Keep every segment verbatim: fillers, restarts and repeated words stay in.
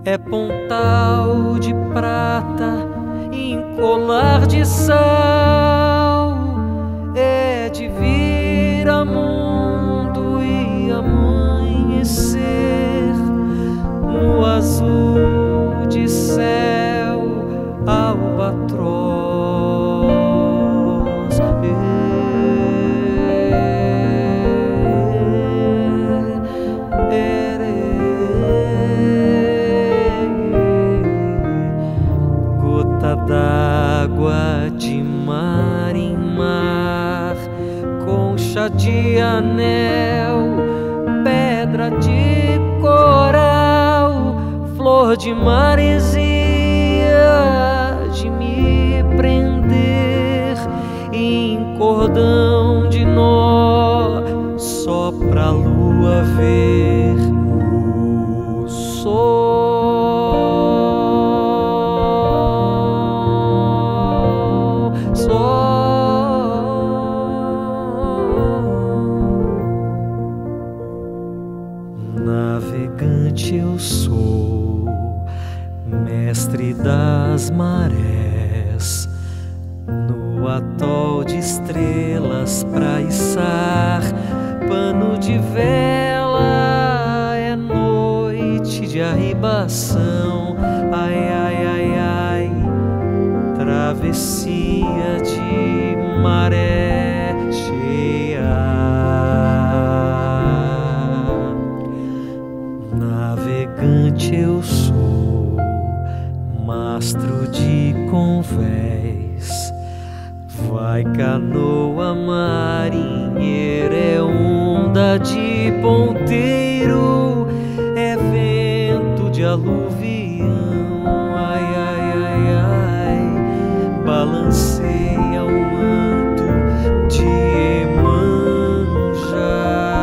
É pontal de prata em colar de sal, é de vir a mundo e amanhecer no azul de céu albatroz. Gota d'água de mar em mar, concha de anel, pedra de coral, flor de maresia de me prender em cordão de nó, só pra lua ver o sol, sol. Navegante eu sou, mestre das marés, no atol de estrelas pra içar pano de vela. É noite de arribação, ai, ai, ai, ai, travessia de maré cheia. Navegante eu sou, mastro de convés, vai canoa, marinheiro, é onda de ponteiro, é vento de aluvião, ai, ai, ai, ai, balanceia o manto de Iemanjá.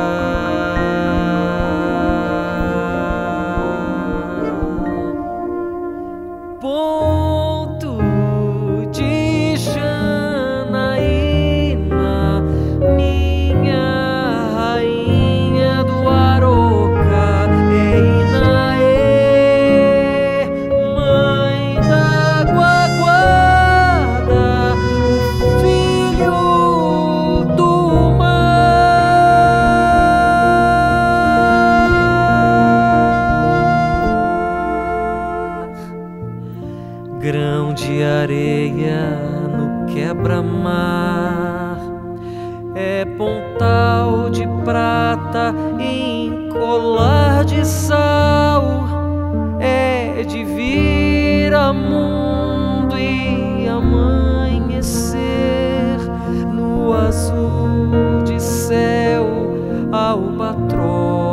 Ponto de Janaína, minha rainha do Aroca, é Inaê, mãe d'água guarda, o filho do mar. Grão de areia no quebra-mar, é pontal de prata em colar de sal, é de vir a mundo e amanhecer no azul de céu albatroz.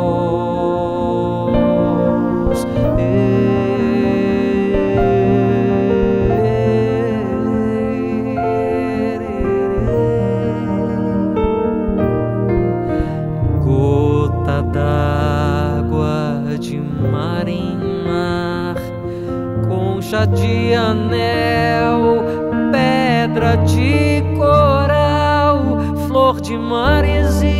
Gota d'água de mar em mar, concha de anel, pedra de coral, flor de maresia